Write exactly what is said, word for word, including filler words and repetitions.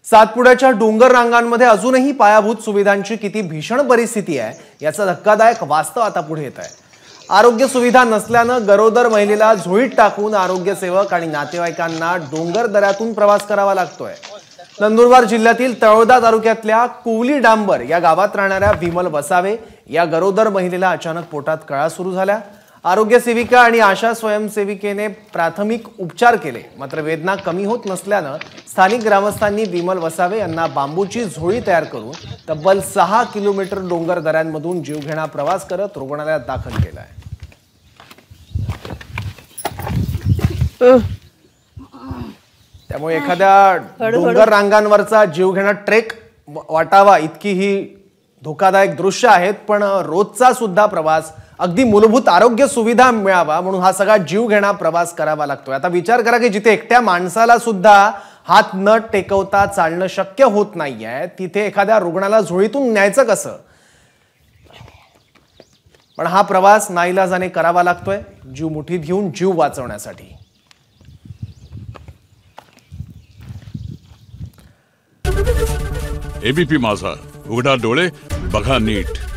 सातपुड्याच्या डोंगर रांगांमध्ये अजूनही पायाभूत सुविधांची किती भीषण परिस्थिती आहे याचा धक्कादायक वास्तव आता पुढे येत आहे। आरोग्य सुविधा नसल्यानं गरोदर महिलेला झोळीत टाकून आरोग्य सेवक आणि नातेवाईकांना डोंगर दऱ्यातून प्रवास करावा लागतोय। नंदुरबार जिल्ह्यातील तळोदा तालुक्यातल्या कुवली डांबर या गावात राहणाऱ्या विमल वसावे या गरोदर महिलेला अचानक पोटात कळा सुरू झाल्या। आरोग्य सेविका आणि आशा स्वयंसेविकेने प्राथमिक उपचार केले, मात्र वेदना कमी होत नसल्यानं स्थानिक ग्रामस्थांनी विमल वसावे यांना बांबूची झोळी तयार करून तब्बल सहा किलोमीटर डोंगर दऱ्यांमधून जीवघेणा प्रवास करत रुग्णालयात दाखल केलाय। त्यामुळे एखाद्या डोंगर रांगांवरचा जीवघेणा ट्रेक वाटावा इतकी ही धोकादायक दृश्य आहेत, पण रोजचा सुद्धा प्रवास अगदी मूलभूत आरोग्य सुविधा मिळावा म्हणून हा सगळा जीवघेणा प्रवास करावा लागतोय। आता विचार करा की जिथे एकट्या माणसाला सुद्धा हात न टेकवता चालणं शक्य होत नाहीये, तिथे एखाद्या रुग्णाला झोळीतून न्यायचं कसं? पण हा प्रवास नाईलाजाने करावा लागतोय जीव मुठीत घेऊन जीव वाचवण्यासाठी। एबीपी माझा, उघडा डोळे बघा नीट।